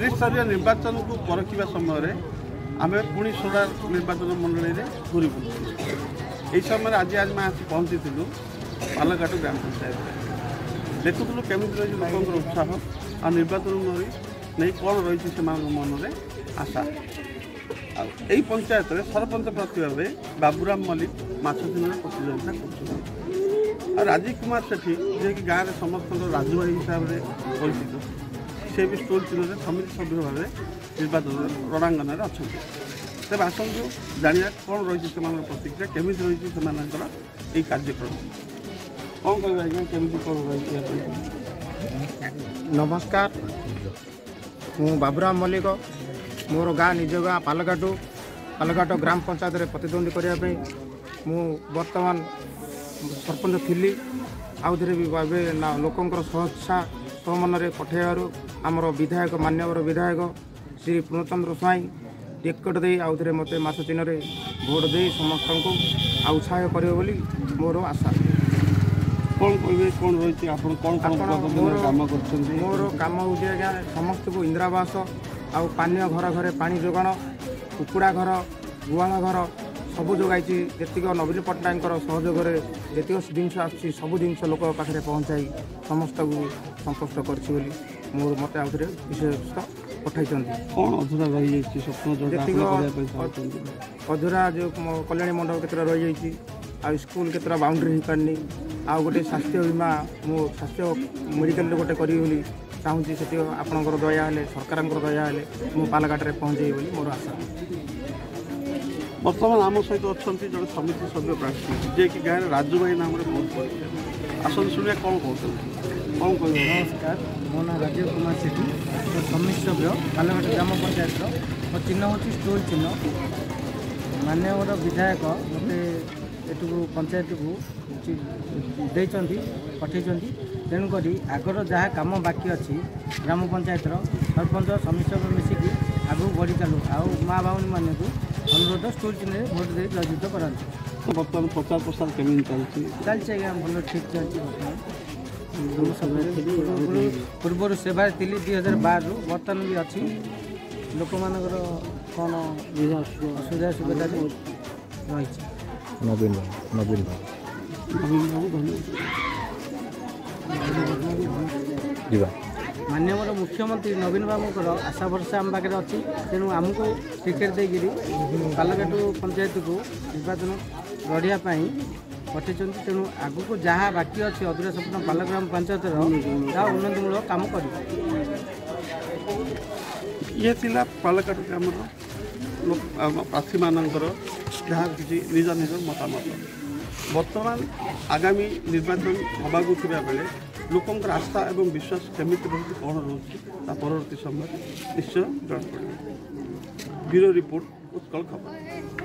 त्रिस्तरीय निर्वाचन को परखा समय आम पुणी सोडा निर्वाचन मंडल में घूरी बुलू यही समय आज आज मैं आसी पहुँची पालघाट ग्राम पंचायत देखुलु केमी रही लोक उत्साह आ निर्वाचन नहीं कौन रही से मन में आशा यही पंचायत में सरपंच प्रार्थी भाव बाबूराम मल्लिक माछचिन प्रतियोगिता कर राजीव कुमार सेठी जे कि गाँव में समस्त राजू भाई हिसाब से परिचित से भी स्टोल चिन्ह समिति सभ्य भाव निर्वाचन रणांगन में अच्छा तेज आसतु जाना कौन रही से प्रतिक्रिया केमी रही से कार्यक्रम कौन कह आज्ञा केमी कौन रही। नमस्कार मु बाबूराम मल्लिक मोर गाँ निज गाँ पालघाट ग्राम पंचायत में प्रतिद्वंदी करने मु बर्तमान सरपंच थी आउ थे भी भावे लोकंर सहच्छा समन में पठाइबार आमर विधायक मान्यवर विधायक श्री पूर्णचंद्र स्वाई टिकट दे आउ थे मत माछ चिन्ह भोट दे समस्त को उत्साह करे मोर आशा। कौन कहे कौन रही मोर कम हो समस्त को इंदिरावास आउ पानीय घर घरे पानी जोगाण कुकुड़ा घर गुहाल घर सबू जोगाई जी नवीन पट्टनायक सहयोग जी जिनस आसबू जिन लोक पाखे पहुँचाई समस्त को संतुष्ट कर मोर मत आउ थे विशेष पठाई कौन अधूरा रही अधूरा जो कल्याणी मंडप केतरा रही जाइए आ स्कूल केतरा बाउंड्री हो पारनी आ गोटे स्वास्थ्य बीमा मो स्वास्थ्य मेडिकल गोटे करी चाहूँगी से आपंकर दया हेले सरकार दया हेले मो पालघाट में पहुँचे बोली मोर आशा। बर्तमान आम सहित अच्छा जन समिति सभ्य प्रार्थी जे कि गाँव राजू भाई नाम बहुत पड़े आसन शुणिया कौन कहते कौन कह। नमस्कार मो ना राजीव कुमार सेठी समिति सभ्य पालघाट ग्राम पंचायत मो चिन्ह हूँ स्टोल चिन्ह मान्यवर विधायक मते एटू पंचायत को देइचंती पठेइचंती तेणुक आगर जहाँ कम बाकी अच्छी ग्राम पंचायत सरपंच समिति सभ्य मिसिकी आगू बढ़ी चलू आउ माँ भाई मान को अनुरोध स्टोल चिन्ह भोट दे जययुक्त कराती। बर्तमान प्रचार प्रसार केमी चलती आज्ञा भल ठीक चलती बर्तमान पूर्व सेवा थी 2012 बर्तमान भी अच्छी लोक मान कौन असुविधा सुविधा रही नवीन मान्यवर मुख्यमंत्री नवीन बाबूर आशा भरसा आम पाखे अच्छी तेणु आमको टिकेट देकर पालघाट पंचायत को निर्वाचन लड़ाई पठे तेणु आगू जहाँ बाकी अच्छी अधूरा स्वप्न पालग्राम पंचायत उन्नतिमूलक कम कर ये थिला पालघाट ग्राम प्रार्थी मानकर जहाँ किसी निज निज मतामत बर्तमान आगामी निर्वाचन होगाकू बेले लोकंर आस्था एवं विश्वास केमी रही कौन रोचे परवर्ती समय निश्चय जन पड़े। ब्यूरो रिपोर्ट उत्कल खबर।